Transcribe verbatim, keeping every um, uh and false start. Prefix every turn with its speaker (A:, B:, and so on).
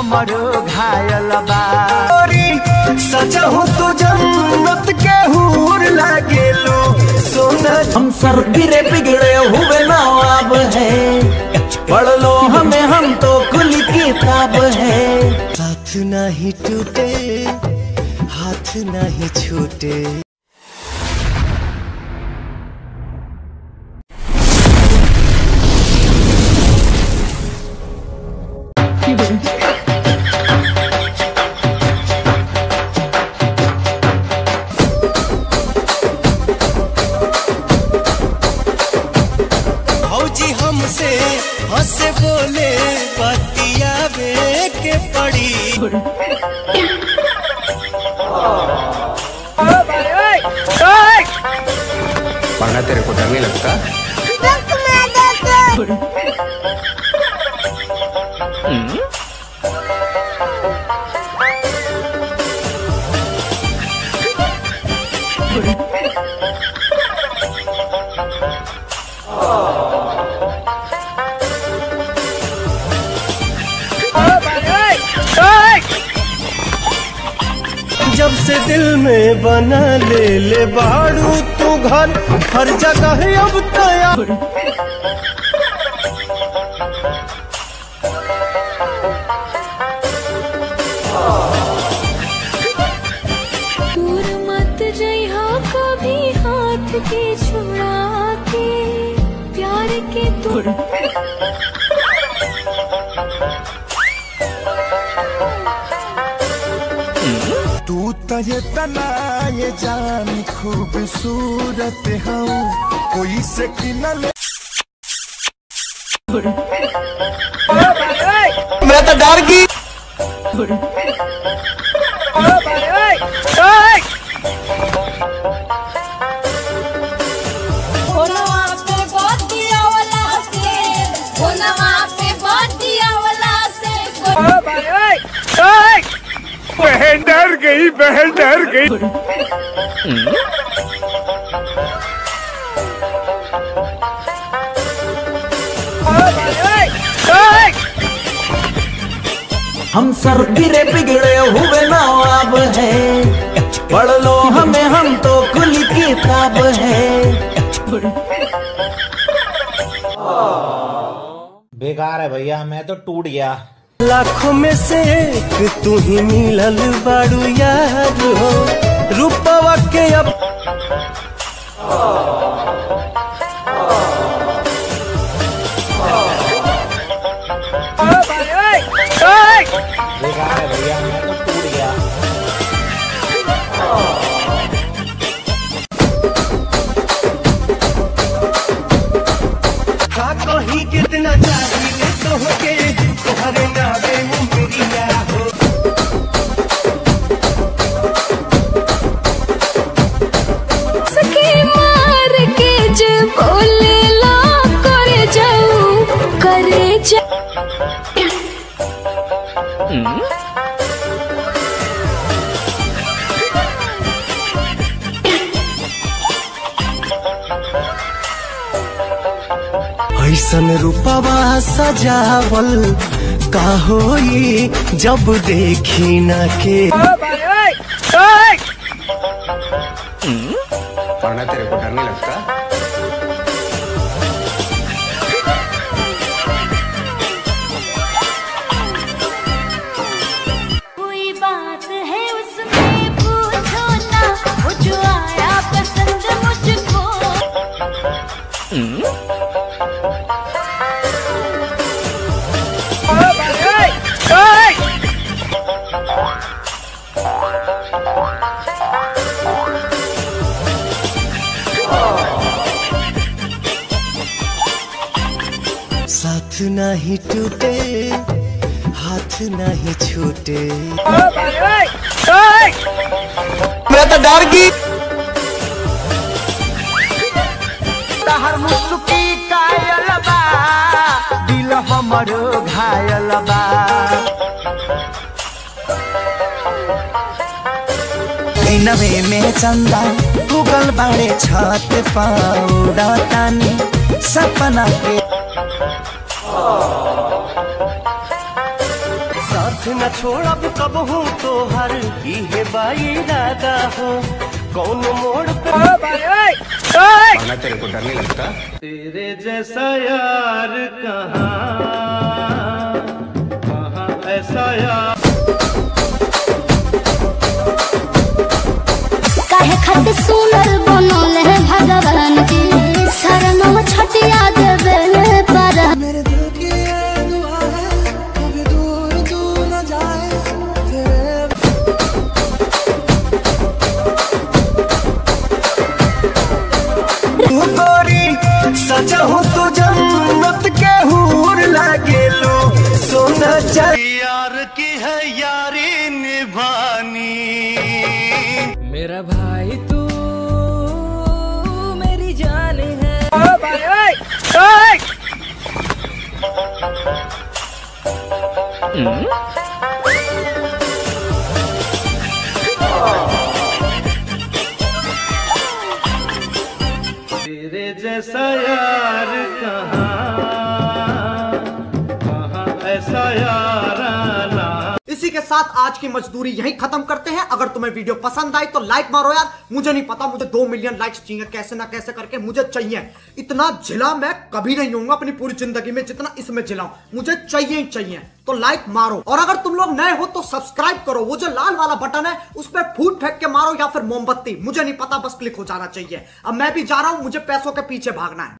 A: हमरो घायल बा। सजहु तू जन्नत के हूर लागेलो सोना। हम सर गिरे बिगड़े हुए नवाब है, पढ़ लो हमें हम तो खुली किताब है। साथ नहीं टूटे हाथ नहीं छूटे। भौजी हमसे हंसे बोले बतिया बे के पड़ी।
B: पढ़ना तेरे को डर नहीं लगता?
A: जब से दिल में बना ले ले बाड़ू तू घर, हर जगह अब तैयार।
C: दूर मत जइहा कभी हाथ के छुड़ा के प्यार के तू।
A: तू तजे तना ये जान खूबसूरत हो कोई से कि न ले। मैं तो डर गई।
B: बहन डर गई, बहन डर गई।
A: हम सर गिरे बिगड़े हुए नवाब है, पढ़ लो हमें हम तो खुली किताब है।
D: बेकार है भैया, मैं तो टूट गया।
A: लाखों में से एक तू ही मिलल बाड़ू यार हो, रूपवा के अब
D: बेकार है भैया, मैं तो टूट गया।
A: कहीं कितना चाहिए तो के तुम्हारे नावे मुंगरिया हो।
C: सके मार के जे बोले ला करे जाऊ करे जा।
A: ऐसन रूपवा सजावल का होई जब देखी न के।
B: पढ़ना तेरे को डर नहीं लगता?
C: कोई बात है उसमें पूछो ना, वो जो आया पसंद मुझको।
A: साथ नहीं टूटे हाथ नहीं छूटे। मैं तो डर गई। हर मुस्की कायल बा, दिल हमरो घायल बा। नवे में चंदा गूगल बाड़े छत पाउडानी सपना के। साथ न छोड़ब कब हूँ तो हर इहे बाई दादा हो कौन मोड़ पे
B: तेरे को डर नहीं लगता?
A: तेरे जैसा यार कहाँ कहाँ ऐसा यार
C: काहे खातिर सुनल बनल है भगवान की शरणम छटिया देवे पर
A: मेरे दिल की ये दुआ है कभी दूर तू न जाए तेरे तू गोरी सजा हूँ तू जन्नत के हूर लागे लो सोना चाहिए यार की है यारी निभानी
E: मेरा भाई तू मेरी जान है।
A: तेरे जैसा यार कहाँ कहाँ ऐसा यार आना।
F: इसी के साथ आज की मजदूरी यहीं खत्म करते हैं। अगर तुम्हें वीडियो पसंद आई तो लाइक मारो यार। मुझे नहीं पता, मुझे दो मिलियन लाइक्स चाहिए कैसे ना कैसे करके, मुझे चाहिए। इतना झिला मैं कभी नहीं होऊंगा अपनी पूरी जिंदगी में जितना इसमें झिलाऊं, मुझे चाहिए ही चाहिए। तो लाइक मारो और अगर तुम लोग नए हो तो सब्सक्राइब करो। वो जो लाल वाला बटन है उस पर फूट फेंक के मारो या फिर मोमबत्ती, मुझे नहीं पता, बस क्लिक हो जाना चाहिए। अब मैं भी जा रहा हूं, मुझे पैसों के पीछे भागना है।